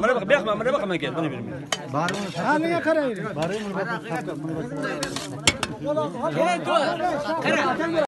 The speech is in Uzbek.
Mana bak, mana bak kel, buni bermaydi. Ha, menga qarang. Qara.